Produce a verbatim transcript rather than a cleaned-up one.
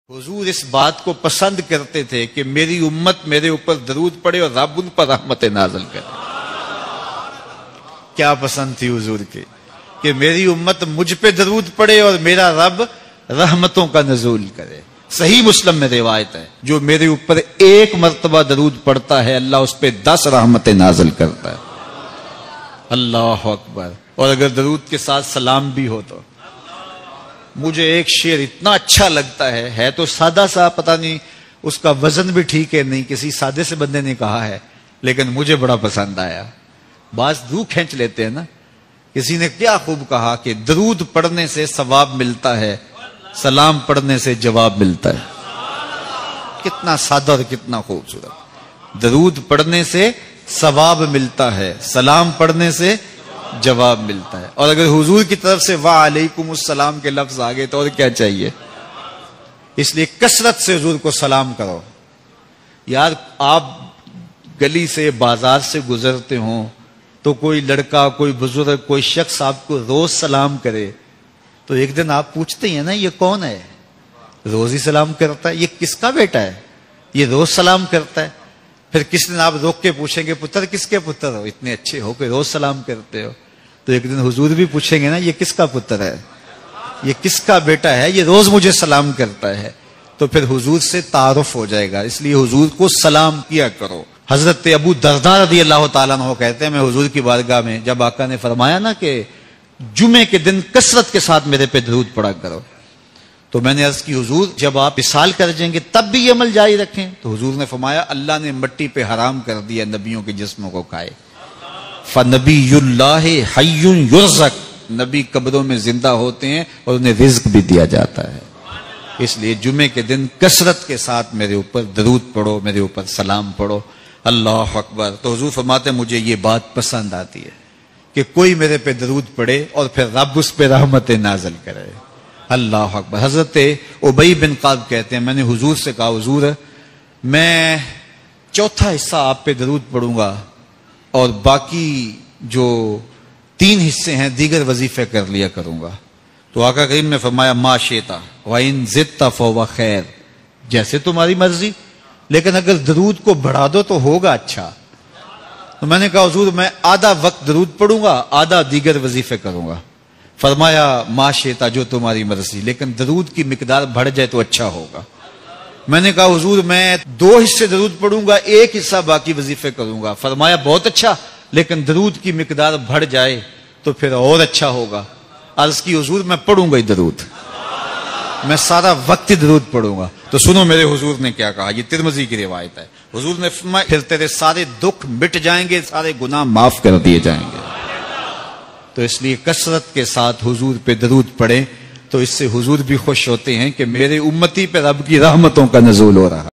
حضور اس بات کو پسند کرتے تھے کہ میری امت میرے اوپر درود پڑے اور رب ان پر رحمت نازل کرے۔ کیا پسند تھی حضور کے کہ میری امت مجھ پہ درود پڑے اور میرا رب رحمتوں کا نزول کرے۔ صحیح مسلم میں روایت ہے، جو میرے اوپر ایک مرتبہ درود پڑتا ہے اللہ اس پہ دس رحمتیں نازل کرتا ہے۔ اللہ اکبر۔ اور اگر درود کے ساتھ سلام بھی ہو تو مجھے ایک شعر اتنا اچھا لگتا ہے ہے تو سادہ سا، پتہ نہیں اس کا وزن بھی ٹھیک ہے نہیں، کسی سادے سے بندے نے کہا ہے لیکن مجھے بڑا پسند آیا۔ بعض روح کھینچ لیتے ہیں نا۔ کسی نے کیا خوب کہا کہ درود پڑھنے سے ثواب ملتا ہے، سلام پڑھنے سے جواب ملتا ہے۔ کتنا سادہ اور کتنا خوبصورت۔ درود پڑھنے سے ثواب ملتا ہے، سلام پڑھنے سے جواب ملتا ہے۔ اور اگر حضور کی طرف سے وعلیکم السلام کے لفظ آگے تو اور کیا چاہیے؟ اس لیے کثرت سے حضور کو سلام کرو۔ یار آپ گلی سے بازار سے گزرتے ہوں تو کوئی لڑکا، کوئی بزرگ، کوئی شخص آپ کو روز سلام کرے تو ایک دن آپ پوچھتے ہیں نا یہ کون ہے؟ روز ہی سلام کرتا ہے، یہ کس کا بیٹا ہے؟ یہ روز سلام کرتا ہے۔ پھر کس دن آپ روک کے پوچھیں گے پتر کس کے پتر ہو؟ اتنے اچھے ہو کہ روز سلام کرتے ہو۔ تو ایک دن حضور بھی پوچھیں گے نا یہ کس کا پتر ہے، یہ کس کا بیٹا ہے، یہ روز مجھے سلام کرتا ہے۔ تو پھر حضور سے تعارف ہو جائے گا۔ اس لیے حضور کو سلام کیا کرو۔ حضرت ابو درداء رضی اللہ تعالیٰ عنہ کہتے ہیں میں حضور کی بارگاہ میں جب آقا نے فرمایا نا کہ جمعے کے دن کثرت کے ساتھ میرے پہ درود پڑا کرو، تو میں نے عرض کی حضور جب آپ وصال کر جائیں گے تب بھی یہ عمل جاری رکھیں؟ تو حضور نے فرمایا اللہ نے مٹی پہ حرام کر دیا نبیوں کے جسموں کو کھائے۔ فنبی اللہ حی یرزق، نبی قبروں میں زندہ ہوتے ہیں اور انہیں رزق بھی دیا جاتا ہے۔ اس لیے جمعے کے دن کثرت کے ساتھ میرے اوپر درود پڑھو، میرے اوپر سلام پڑھو۔ اللہ اکبر۔ تو حضور فرماتے ہیں مجھے یہ بات پسند آتی ہے کہ کوئی میرے پہ درود پڑے اور پھر رب اس پہ رحمت نازل کرے۔ اللہ اکبر۔ حضرت ابی بن قعب کہتے ہیں میں نے حضور سے کہا حضور میں چوتھا حصہ آپ پہ درود پڑھوں گا اور باقی جو تین حصے ہیں دیگر وظیفے کر لیا کروں گا۔ تو آقا کریم نے فرمایا ما شئتا وَإِن زِدْتَ فَهُوَ خیر، جیسے تمہاری مرضی، لیکن اگر درود کو بڑھا دو تو ہوگا اچھا۔ تو میں نے کہا حضور میں آدھا وقت درود پڑھوں گا، آدھا دیگر وظیفے کروں گا۔ فرمایا ما شئتا، جو تمہاری مرضی، لیکن درود کی مقدار بڑھ جائے تو اچھا ہوگا۔ میں نے کہا حضور میں دو حصے درود پڑھوں گا، ایک حصہ باقی وظیفے کروں گا۔ فرمایا بہت اچھا، لیکن درود کی مقدار بڑھ جائے تو پھر اور اچھا ہوگا۔ عرض کی حضور میں پڑھوں گا ہی درود، میں سارا وقت ہی درود پڑھوں گا۔ تو سنو میرے حضور نے کیا کہا، یہ ترمذی کی روایت ہے۔ حضور نے فرمایا پھر تیرے سارے دکھ مٹ جائیں گے، سارے گناہ معاف کر دیے جائیں گے۔ تو اس لیے کثرت کے ساتھ حضور پہ درود پڑھیں تو اس سے حضور بھی خوش ہوتے ہیں کہ میرے امتی پہ رب کی رحمتوں کا نزول ہو رہا۔